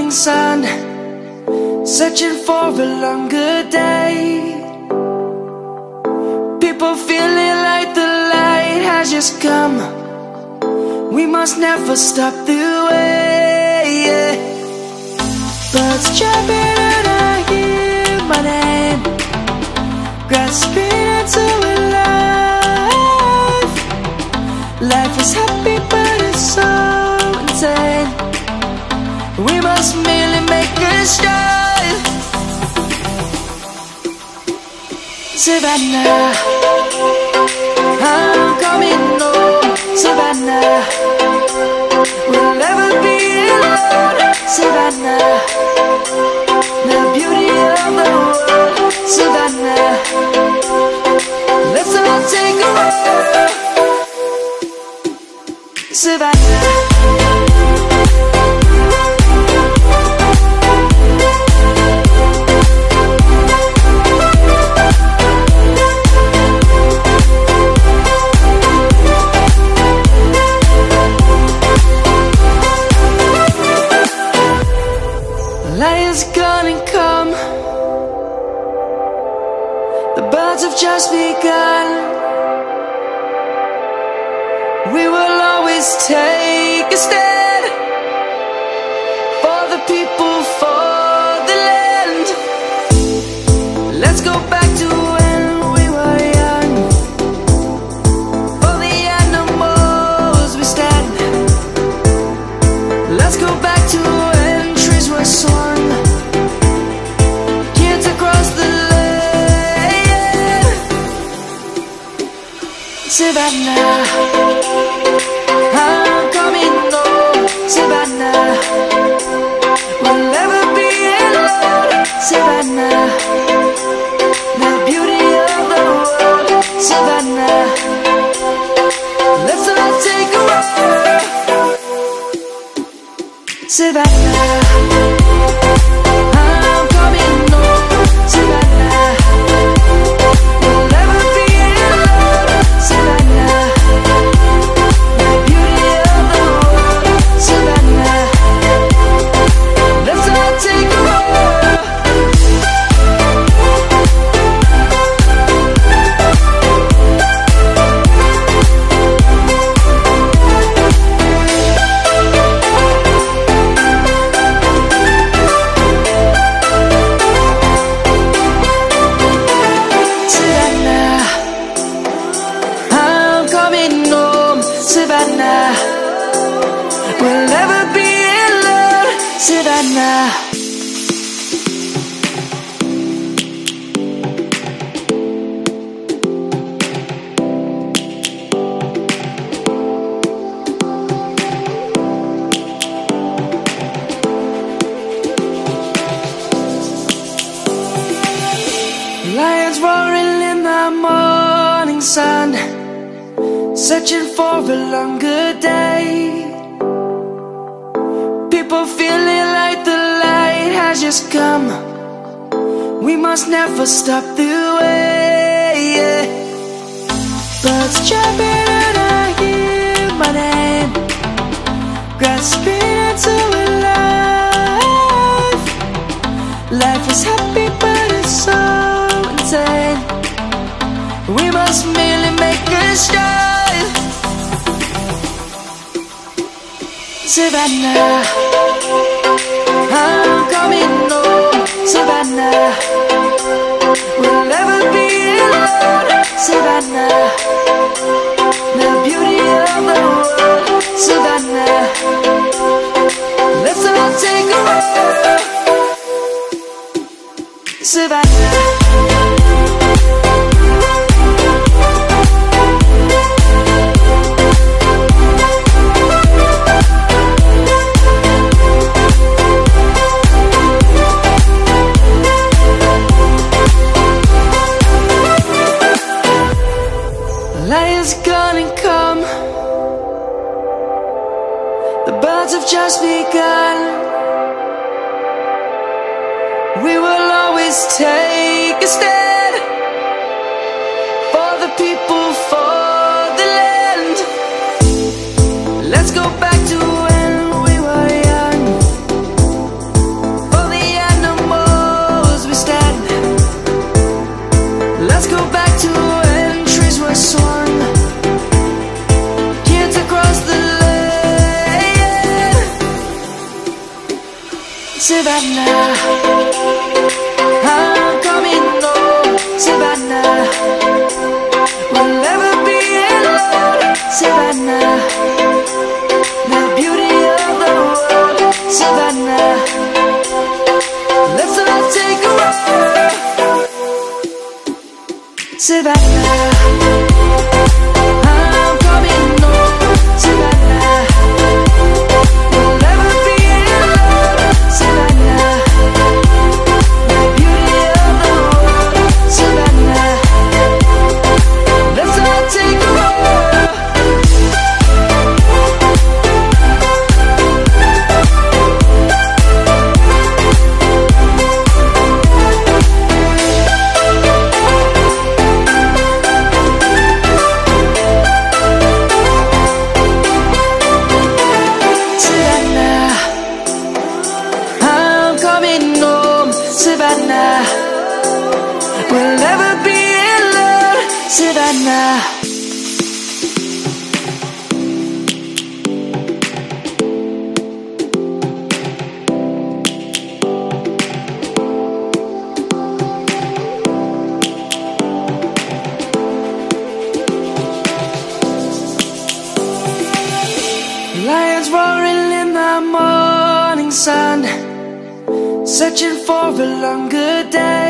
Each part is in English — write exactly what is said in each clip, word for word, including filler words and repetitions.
morning sun, searching for a longer day. People feeling like the light has just come. We must never stop the way, yeah. Birds chirping and I hear my name, grasping into a life. Life is happy but it's so insane. We must merely make a start. Savannah, I'm coming home. Savannah, we'll never be alone. Savannah, the beauty of the world. Savannah, let's all take a walk. Savannah, lion's gonna come. The birds have just begun. We will always take a stand for the people, for the land. Let's go back to when we were young. For the animals we stand. Let's go back to when trees were swung, kids across the land. Savannah, I'm coming home. Savannah, we'll never be alone. Savannah, the beauty of the world. Savannah, let's all take a walk. Savannah, I'm coming home. Savannah, we'll never be alone. Savannah, the beauty of the world. Savannah, let's all take a walk. Savannah, I'm coming home. Savannah, we'll never be alone. Savannah. Lions roaring in the morning sun, searching for a longer day. People feeling like the light has just come. We must never stop the way, yeah. Birds chirping and I hear my name, grasping into a life. Life is happy but it's so insane. We must merely make a start. Savannah, I'm coming home. Savannah, we'll never be alone. Savannah, the beauty of the world. Savannah, let's all take a walk. Savannah, lion's gonna come. The birds have just begun. We will always take a stand for the people, for the land. Let's go back to when we were young. Savannah, I'm coming home. Savannah, we'll never be alone. Savannah, the beauty of the world. Savannah, let's all take a walk. Savannah, I'm coming home. Savannah, we'll never be alone. Savannah, the beauty of the world. Savannah, let's all take a walk. Savannah, we'll never be alone. Savannah, lions roaring in the morning sun, searching for a longer day.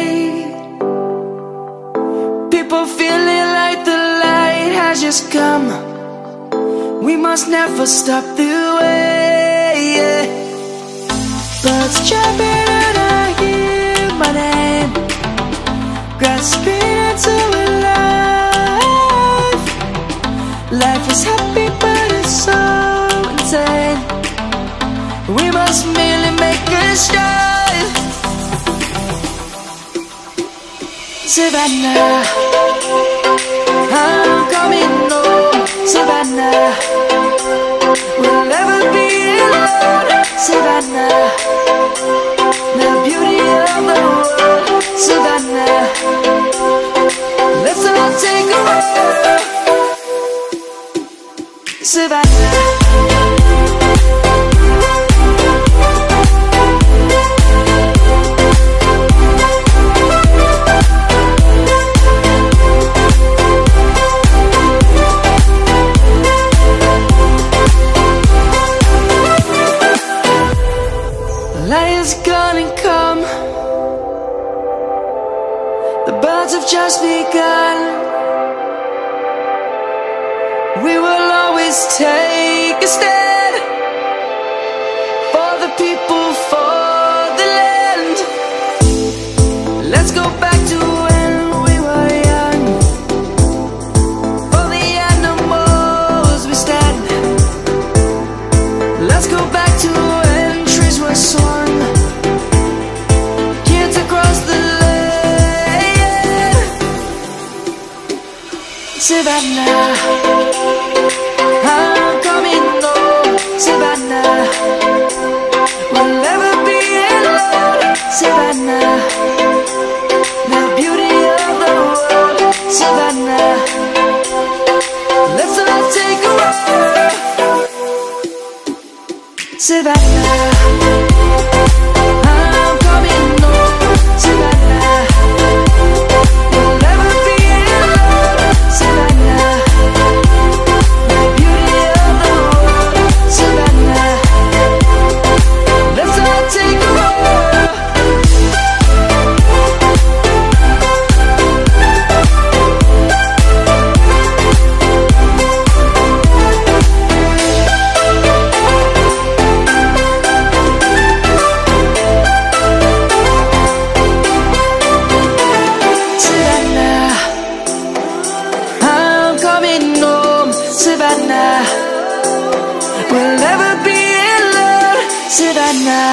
People feeling like the light has just come. We must never stop the way. Birds chirping and I hear my name, grasping into a life. Life is happy but it's so insane. We must merely make a start. Savannah, I'm coming home. Savannah, we'll never be alone. Savannah, the beauty of the world. Savannah, let's all take a walk. Savannah, lion's gonna come. The birds have just begun. We will always take a stand for the people, for the land. Let's go back to when we were young. For the animals we stand. Let's go back to when trees were swung, kids across the land. Savannah, I'm coming home. Savannah, we'll never be alone. Savannah, the beauty of the world. Savannah, let's all take a walk. Savannah, I'm coming home. Savannah, we'll never be alone. Savannah, the beauty of the world. Savannah, let's all take a walk. Savannah, we'll never be alone. Savannah,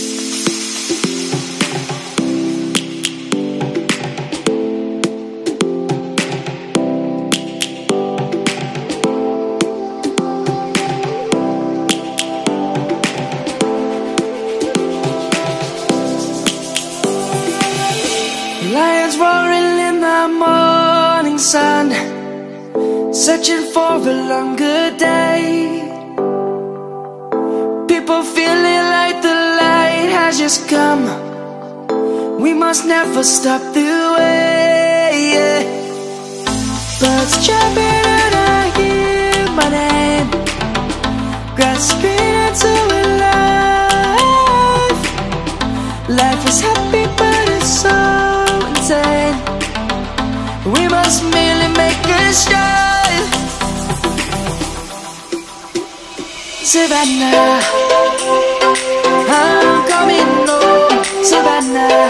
lions roaring in the morning sun, searching for a longer day. People feeling like the light has has just come. We must never stop the way, yeah. Birds chirping and I hear my name, grasping into life. Life is happy but it's so insane. We must merely make a start. Savannah, I'm coming home, Savannah.